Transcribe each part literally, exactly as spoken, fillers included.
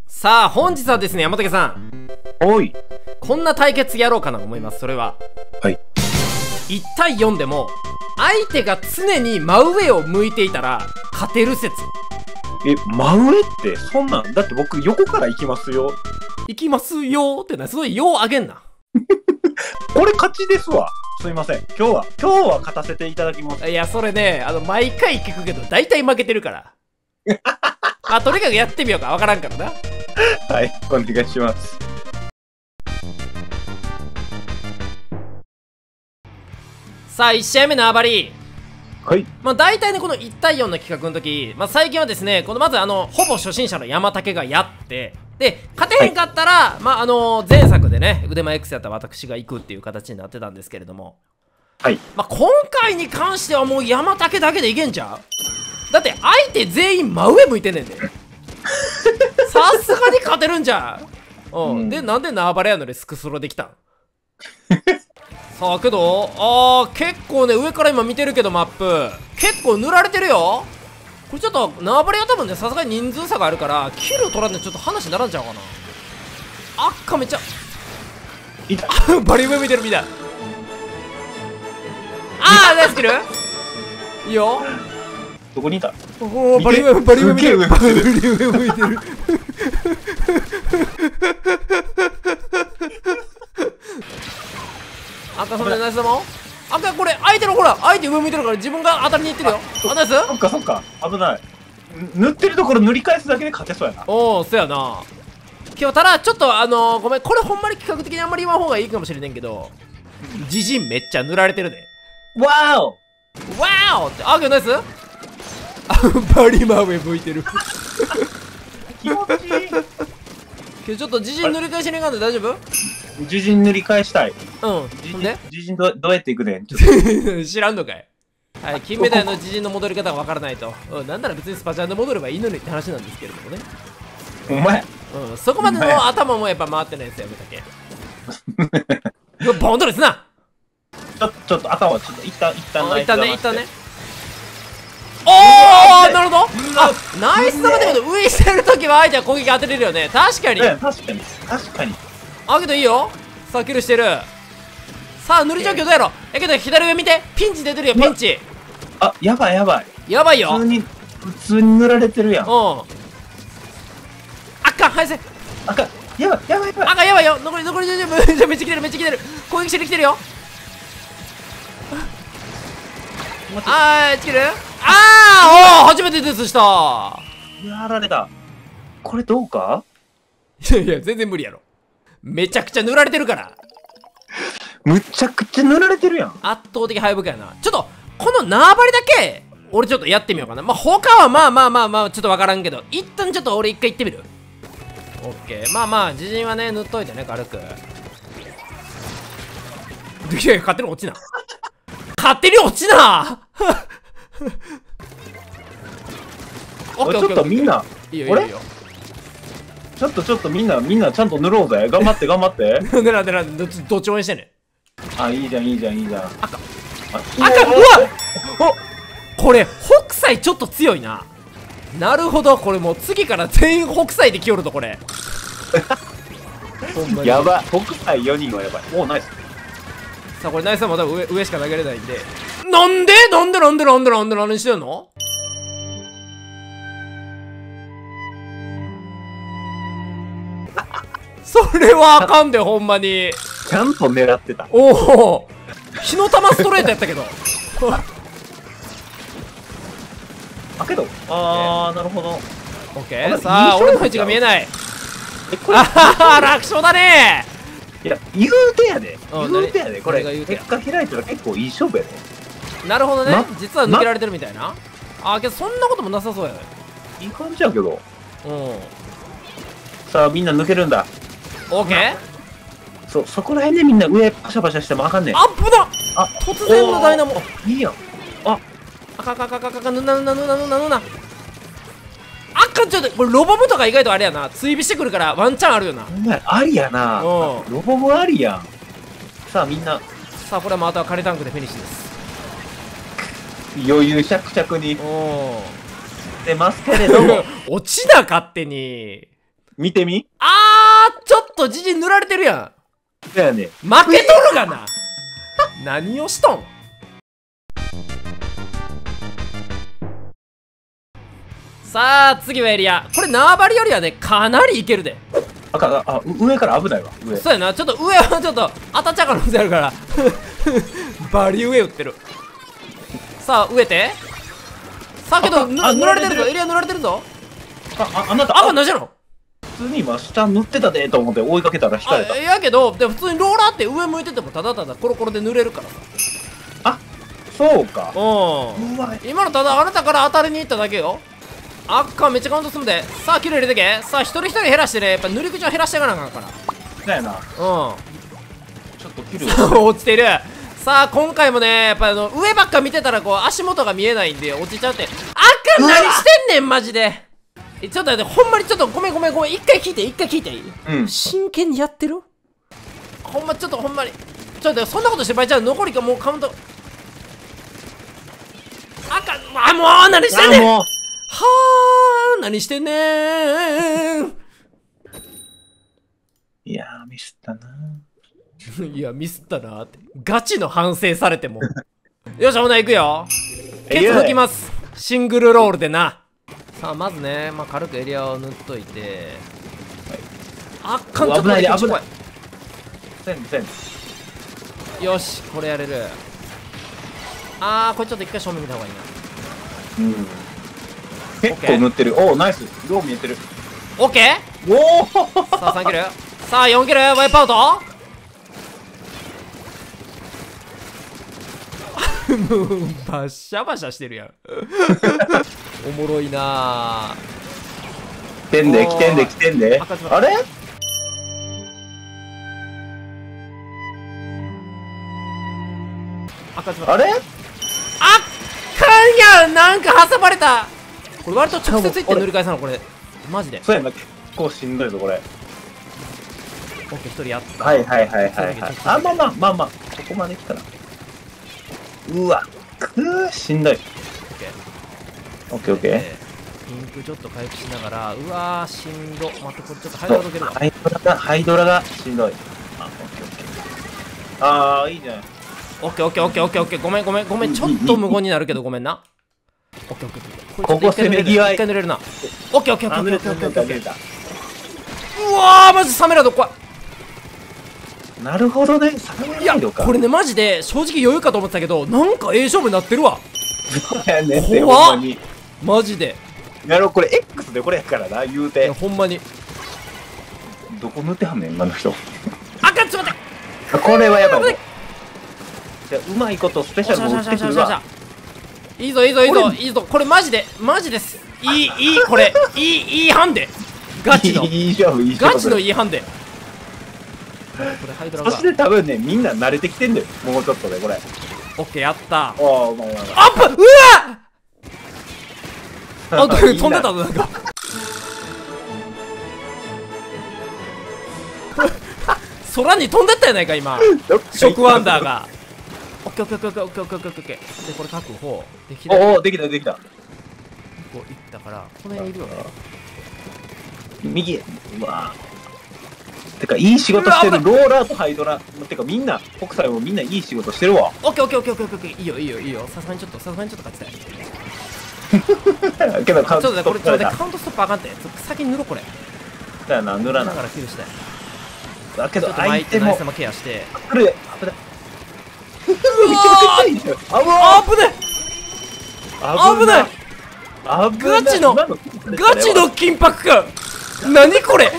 さあ本日はですね、山竹さん、 おい。 こんな対決やろうかなと思います。それははい。 いち対よんでも相手が常に真上を向いていたら勝てる説。 え、真上ってそんなん？だって僕横から行きますよ。 いきますよーってな、すごいようあげんな。 これ勝ちですわ。すいません。今日は、今日は勝たせていただきます。 いや、それね、あの毎回聞くけど大体負けてるからまあとにかくやってみようか、わからんからな。 はい、お願いします。 さあいち試合目のあばり。 はい。 まあ大体ね、このいち対よんの企画の時、まあ最近はですね、このまずあのほぼ初心者の山竹がやって、で勝てへんかったら、はい、まああの前作でね腕前 X やった私が行くっていう形になってたんですけれども、 はい。 まあ今回に関してはもう山竹だけでいけんちゃう？だって相手全員真上向いてんねんでさすがに勝てるんじゃん。うん、うん、でなんで縄張れやのにスクスロできたんさあけど、あー結構ね上から今見てるけどマップ結構塗られてるよ。これちょっと縄張りは多分ねさすがに人数差があるからキル取らんでちょっと話にならんちゃうかな。あっかめっちゃいたバリ上向いてるみたい。あーナイスキルいいよ。 どこにいた？ おおバリ上バリ上向いてるバリ上向いてるあかそれナイスだもん。あかこれ相手のほら相手上向いてるから自分が当たりにいってるよ。あナイス。 そっかそっか危ない。塗ってるところ塗り返すだけで勝てそうやな。 おおそやな。今日ただちょっとあのー、ごめんこれほんまに企画的にあんまり言わん方がいいかもしれねんけど自陣めっちゃ塗られてるで。 わーおわーおってあけどナイスバリ真上向いてる気持ちいい。 今日ちょっと自陣塗り返しにいかんで大丈夫？ 自陣塗り返したい。 うん。ほんで自陣どどうやっていくねん。 知らんのかい。はい、金メダルの自陣の戻り方がわからないと、うん、なんなら別にスパチャンで戻ればいいのにって話なんですけれどもね。 お前、 うん、そこまでの頭もやっぱ回ってないですよ、やめたけボンドですな。 ちょちょっと頭ちょっと一旦一旦一旦ね一旦ね。おおなるほど。あナイス玉ってこと上してるときは相手は攻撃当てれるよね。確かに確かに確かに。 あけどいいよ。さあキルしてる。さあ塗り状況どうやろ。やけど左上見てピンチ出てるよピンチ。 あやばいやばいやばいよ。 普通に普通に塗られてるやん。うんあっかんはいせあかんやばいやばいやばいあかんやばいよ。残り残りめっちゃめっちゃ来てるめっちゃ来てる攻撃してる来てるよ。あーチキルあーおー初めてデスした。 やられた。これどうか。 いやいや全然無理やろ。めちゃくちゃ塗られてるから。 むちゃくちゃ塗られてるやん。 圧倒的敗北やな。ちょっとこの縄張りだけ俺ちょっとやってみようかな。まあ他はまあまあまあまあちょっと分からんけど一旦ちょっと俺一回行ってみる。オッケーまあまあ自陣はね塗っといてね軽く。いやいや勝手に落ちな勝手に落ちなオッケーちょっとみんないいよいいよいいよ。 ちょっとちょっとみんなみんなちゃんと塗ろうぜ。頑張って頑張ってなんでなんでなんでどっち応援してんねん。あいいじゃんいいじゃんいいじゃん。 赤赤うわおこれ北斎ちょっと強いな。なるほどこれもう次から全員北斎で来よるとこれやば北斎よにんはやばい。おおナイス。 さあこれナイスはまだ上上しか投げれないんでなんでなんでなんでなんでなんで何してんの。それはあかんでほんまに。 ちゃんと狙ってた。 おお火の玉ストレートやったけどあけどあーなるほど。 オッケーさあ俺の位置が見えない。 えこれあはは楽勝だね。 いや言うてやでうん言うてやでこれ何が言うてや結果開いたら結構いい勝負やで。 なるほどね、 ま実は抜けられてるみたいな。あけどそんなこともなさそうやね。 いい感じやけど。 うんさあみんな抜けるんだ。 オッケーそそこら辺でみんな上パシャパシャしてもあかんねん。 アップだ。 あ突然のダイナモいいやん。ああかかかかかかぬなぬなぬなぬなぬなあかんちょっとこれロボムとか意外とあれやな追尾してくるからワンチャンあるよな。 お前ありやな。 うんロボもありやん。さあみんなさあこれはまたカレタンクでフィニッシュです。 余裕しゃくしゃくにお出ますけれども落ちな勝手に見てみ。 あー、ちょっとじじ塗られてるやだよね。 ん。負けとるがな。何をしとん。さあ次はエリア。これ縄張りよりはねかなりいけるで。 あかあ、上から危ないわ。上。 そうやな、ちょっと上はちょっと当たっちゃう可能性あるからバリ上打ってる。さあ植えて。さあけどぬあ塗られてるぞ。 塗られてるエリア塗られてるぞ。 あ、あ、あなた、 あ、何じゃろ。 普通に今下塗ってたでと思って追いかけたら引かれた。 あ、やけどでも普通にローラーって上向いててもただただコロコロで塗れるからさ。 あ、そうか。 うんうわ、 今のただあなたから当たりに行っただけよ。あっかめっちゃカウントすんで。さあキル入れてけ。さあ一人一人減らしてね、やっぱ塗り口を減らしていかなあかんから。 だよな。 うちょっと切る。 ん落ちてる。さあ今回もねやっぱあの上ばっか見てたらこう足元が見えないんで落ちちゃって。あっかん何してんねんマジで。えちょっと待って、ほんまにちょっとごめんごめんごめん、一回聞いて一回聞いていい？ うん。 真剣にやってる？ほんまちょっとほんまにちょっとそんなことしてばいちゃう。残りかもうカウントあかん。あもう何してんねん。はあ何してんねーん。 いやー、ミスったな。 いやミスったなーってガチの反省されてもよしほな行くよ。ケツ拭きます。シングルロールでな。さあまずね、まあ、軽くエリアを塗っといて、はい、あっかん、ちょっと待って、 危ないせんせん。 よしこれやれる。あーこれちょっと一回正面見た方がいいな。 うん結構塗ってる。おおナイス。色見えてる。 オッケー。 おおさあさんキル、さあよんキルワイプアウトもうバッシャバシャしてるやんおもろいなー。 来てんで来てんで来てんで。あれ赤字あれあっかんやん。なんか挟まれた。これ割と直接いって塗り返さなこれマジで。 そうやな、結構しんどいぞこれ。 オッケー一人やった。 はいはいはいはいはい。あ、まあまあまあまあここまで来たら。うわくーしんどい。オッケーオッケー。 ピンクちょっと回復しながら、うわーしんど。待ってこれちょっとハイドラどけるわ。 ハイドラがハイドラがしんどい。あ、オッケーオッケー。ああいいじゃん。 オッケーオッケーオッケーオッケーオッケー。ごめんごめんごめん、ちょっと無言になるけどごめんな。オッケーオッケーオッケー。 ここせめぎ合い。 一回塗れるな。オッケーオッケーオッケーオッケーオッケーオッケーオッケー。 ー。 うわーマジサメラド怖い。 なるほどね。サメいやラドか。 これねマジで正直余裕かと思ってたけど、なんかええ勝負になってるわ。 そうやねんって。 怖っほんまに。 マジで。 やろこれ X でこれやからな言ういやて。 ほんまに。 どこ塗ってはんねん今の人。 あかんちょっと待って。 これはやばいね。じゃあうまいことスペシャルを打ってくるわ。 いいぞいいぞいいぞいいぞ。これマジでマジです。いいいいこれいいいいハンデ。ガチのいい勝負いい勝負。 ガチのいいハンデ。これハイドラがそして多分ねみんな慣れてきてんだよ。もうちょっとでこれ。 オッケーやった。 おおうまいうまい。 アップうわあんた飛んでたぞなんか空に飛んでったやないか今ショックワンダーが。オッケーオッケーオッケーオッケーオッケーオッケーオッケー。でこれ確保できる。 おおできたできた。 こういったからこの辺いるよね。 右へ。うわてかいい仕事してる。ローラーとハイドラてかみんな国際もみんないい仕事してるわ。 オッケーオッケーオッケーオッケーオッケー。いいよいいよいいよ。さすがにちょっとさすがにちょっと勝ちたい。 けどカウントちょっとねこれちょっとねだカウントストップあかんって。先に塗ろうこれ。 だよな塗らなだからキルしたい。 だけどちょっと相相手も手の相手もケアして。 これ危ない。めちゃくちゃいいじゃん。 あぶね危ない危ない。 ガチのガチの緊迫感。何これ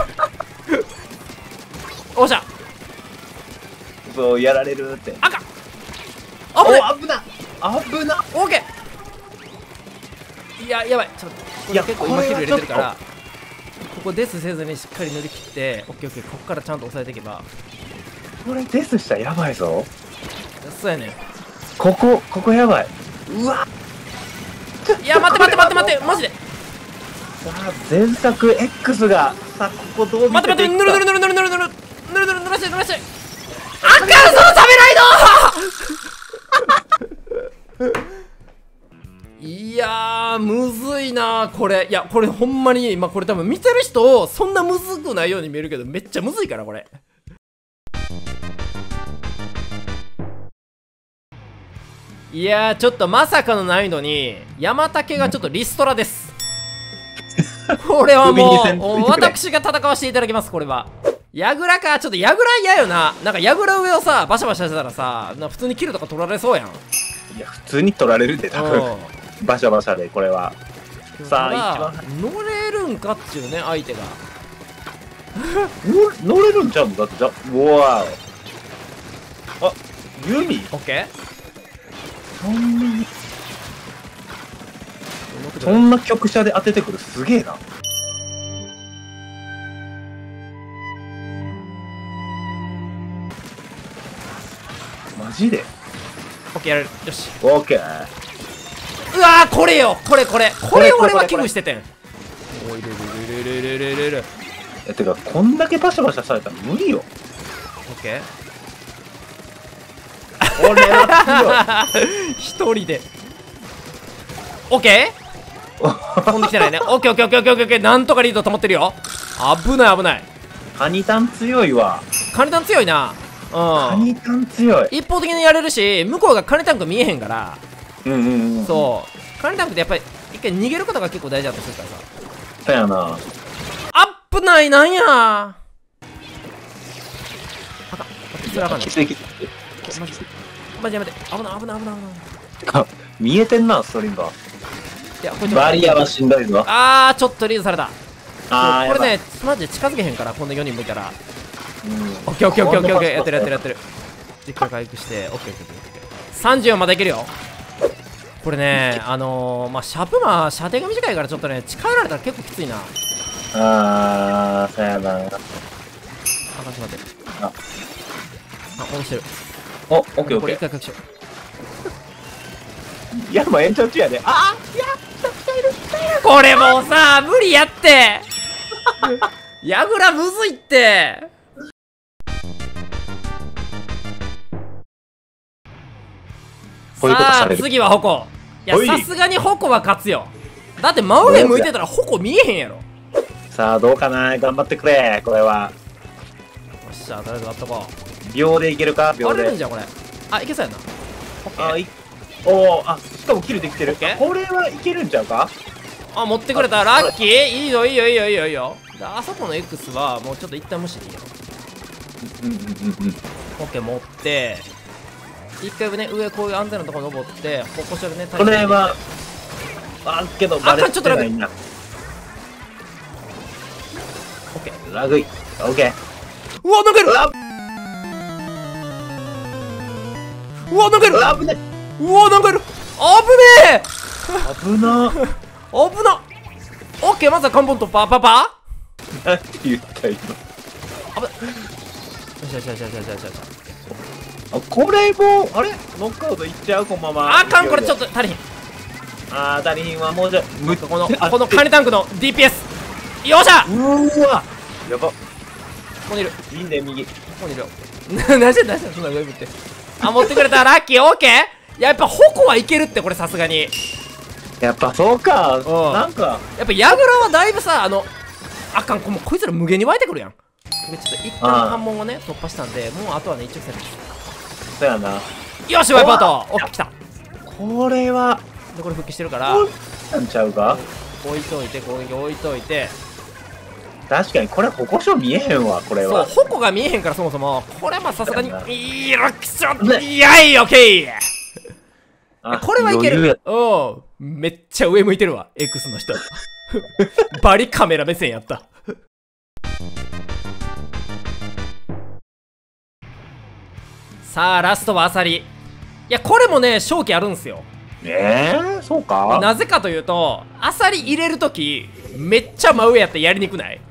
おっしゃそうやられるって。 赤危ない危な危な。 オーケー。いややばいちょっとこれ結構今キル入れてるからここデスせずにしっかり塗り切って。オッケーオッケー。ここからちゃんと押さえていけば。 これデスしたらやばいぞ。 そうやねん。 ここここやばい。うわいや待って待って待って待ってマジで。 さあ前作 X がさあここどう見待ってせていくか。 待って塗る塗る塗る塗る塗る塗る塗る塗る塗らして塗らして。あかんそのサメライドいややーむずいなこれ。いやこれほんまに今これ多分見てる人そんなむずくないように見えるけどめっちゃむずいからこれ。いやーちょっとまさかの難易度に山竹がちょっとリストラです。これはもう私が戦わせていただきます。これは矢倉か。ちょっと矢倉嫌よな。なんか矢倉上をさバシャバシャしてたらさな普通にキルとか取られそうやん。 いや普通に取られるで多分バシャバシャでこれは。さあ一番乗れるんかっていうね相手が乗れるんちゃうのだって。じゃうわーあ弓オッケー。 そんなにそんな局舎で当ててくるすげえな。マジでオッケーやれる。よしオッケー。 うわーこれよこれこれこれ俺は危惧しててん。おいれれれれれれれれれ。 えてかこんだけバシャバシャされたら無理よ。 オッケー。 これは強い。 一人でオッケー飛んできてないね。オッケーオッケーオッケーオッケーオッケー。なんとかリード保ってるよ。危ない危ない。 カニタン強いわ。 カニタン強いな。 カニタン強い。 一方的にやれるし向こうがカニタンク見えへんから。 うんうんうん。 そうカニタンクってやっぱり一回逃げることが結構大事だとするからさ。 そうやな。 危ないなんやあかんそれあかんね。マジマジやめて。危ない危ない危ない危ない。 あ見えてんなストリンガー。 いやこれバリアはしんどいぞ。 あーちょっとリードされた。 あーこれねマジで近づけへんからこんなよにんもいたら。 うんオッケーオッケーオッケーオッケーオッケー。やってるやってるやってる。じっくり回復してオッケーオッケーオッケーオッケー。さんじゅうよんまでいけるよこれね。あのー、まあシャプマー射程が短いからちょっとね近寄られたら結構きついな。 あーそうやな。 あかんちょっと待って。 ああ戻してる。 おオッケーオッこれケー。 一回隠しよいやもう延長中やで。あーいやう。これもうさ無理やって矢倉むずいって。 こういうことさあされる。 次は矛。いやほいさすがに矛は勝つよ。だって真上向いてたら矛見えへんやろ。よさあどうかな。頑張ってくれこれは。 っしゃとりあえず割っとこ秒でいけるかう。 秒で。 割れるんじゃんこれ。あいけそうやな。オッケー。 あいおーあしかもキルできてる。 オッケーこれはいけるんちゃうか。 あ持ってくれたラッキー。いいよいいよいいよいいよいいよ。であそこの X はもうちょっと一旦無視でいいよ。 うんうんうんうん。 オッケー持って一回ね上こういう安全なところ登ってここしょでね。 これはあけどバレてないな。 オッケー。 ラグい。オッケー。 うわ投げる。うわ投げる。 うわ危ねうわ投げる。危ねえ危な。 危な。オッケーまずは関門突破パパ。 なんて言った今。 危ない。よしよしよしよしよしよしよし。 あこれもあれノックアウトいっちゃうこのまま。 あかんこれちょっと足りひん。 あー足りひんわもうじゃむっこのこのカニタンクの ディーピーエス。よっしゃ。 うーわやば。 ここにいる。 いいね右。 ここにいるよ。なじゃなじゃそんな上向いて。あ持ってくれたラッキーオッケー。いややっぱ矛はいけるってこれさすがに。 やっぱそうか。 うんなんかやっぱ矢倉はだいぶさあのあかんこもこいつら無限に湧いてくるやん。でちょっと一旦関門をね突破したんでもうあとはね一直線です。 そうやな。 よしワイパート。おっ来た。 これはでこれ復帰してるからなんちゃうか。 置いといて攻撃置いといて。 確かにこれ歩行証見えへんわこれは。 そう矛が見えへんからそもそもこれはまあさすがにそうやないやくしょいやいオッケー。 あこれはいけ余裕やる。うんめっちゃ上向いてるわ X の人バリカメラ目線やった。さあラストはアサリ。いやこれもね勝機あるんすよ。 えー、そうか。 なぜかというとアサリ入れるときめっちゃ真上やってやりにくない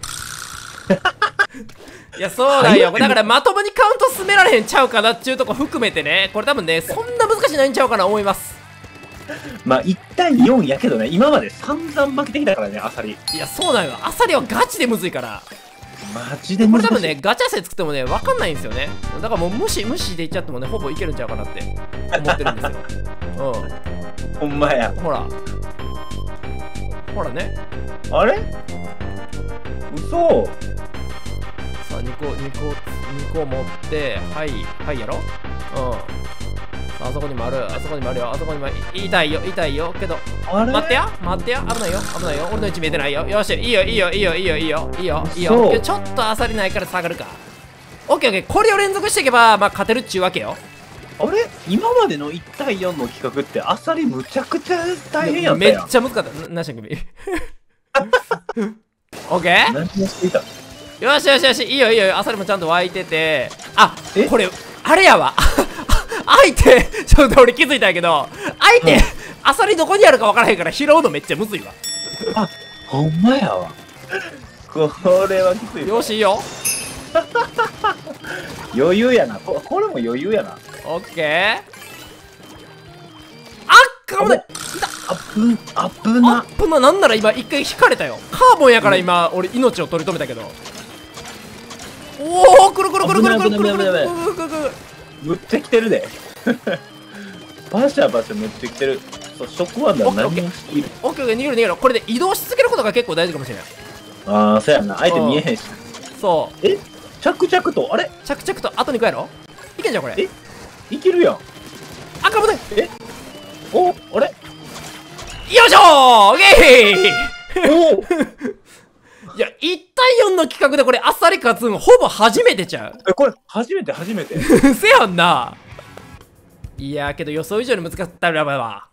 いやそうだよ。だからまともにカウント進められへんちゃうかなっちゅうとこ含めてねこれ多分ねそんな難しいないんちゃうかな思います。 まあいち対よんやけどね今まで散々負けてきたからねアサリ。 いやそうなんよ。アサリはガチでむずいからマジで難しい。 これ多分ねガチャセ作ってもね分かんないんですよね。だからもう無視無視でいっちゃってもねほぼいけるんちゃうかなって思ってるんですよ。うんほんまや。 ほらほらね。 あれ嘘。 さあにこにこにこ持ってはいはいやろ。うんさああそこにもある、あそこにもあるよ、あそこにも痛いよ痛いよけど、 あれ待ってや待ってや、危ないよ危ないよ、俺の位置見えてないよ。よしいいよいいよいいよいいよいいよいいよいいよそういやちょっとあさりないから下がるか。オッケーオッケー、これを連続していけばまあ勝てるっちゅうわけよ。 あれ今までのいちたいよんの企画ってあさりむちゃくちゃ大変やっためっやん。 ちゃ難かった。な何した君オッケー何をしていた。 よしよしよし、いいよいいよ、あさりもちゃんと湧いてて、あえこれあれやわ相手ちょっと俺気づいたんやけど、相手、 うんあさりどこにあるか分からへんから拾うのめっちゃむずいわ。 あ、ほんまやわ。これはきついわ。 よしいいよ。 余裕やな。ここれも余裕やな。 オッケー。あっかぶない。 あぶん、あぶあな。 っぶな、なんなら今一回引かれたよ。カーボンやから今、俺命を取り留めたけど。おお、くるくるくるくるくるくるくるくるくるくるくる。 むっちゃ来てるで。バシャバシャめっちゃ来てる。そう、食ワンだ何をしている。 オッケーオッケー、逃げる逃げる。これで移動し続けることが結構大事かもしれない。 ああ、そうやな。相手見えへんし。 そう。 え着々と、あれ着々とあとにこやろ。いけんじゃんこれ。 えいけるやん。 あかぶない。 えおあれよいしょー、オッケーおいや、いちたいよんの企画でこれあっさり勝つんほぼ初めてちゃえ、これ、初めて初めて。 うせやんな。いやーけど予想以上に難かったらやばいわ。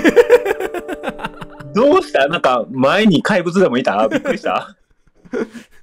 どうしたなんか、前に怪物でもいたびっくりした。